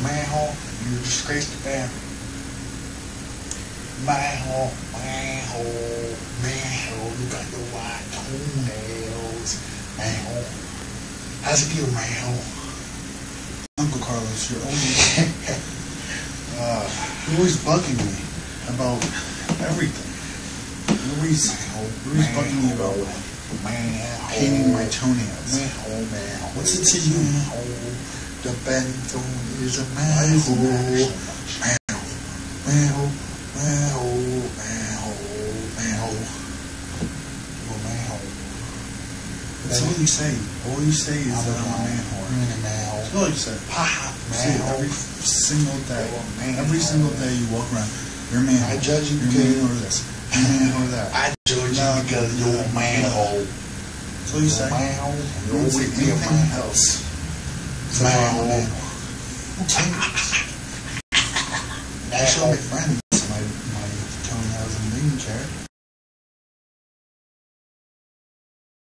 manhole, you disgrace the family. Manhole, manhole, manhole, you got the white toenails. Manhole. How's it feel, manhole? Uncle Carlos, you're always you're always bugging me about everything. You're always bugging me about painting my toenails. Manhole. What's it to you? Manhole. The bento is a manhole. Manhole. Manhole. Manhole. Manhole. You're a manhole. That's all you say. All you say is that I'm a manhole. That's all you say. You say it every single day. Every single day you walk around. You're a manhole. I judge you because you're a manhole this. You're a manhole that. I judge you because you're a manhole. That's all you say. Manhole. You don't say anything else. Manhole. Who cares? You're so my friend.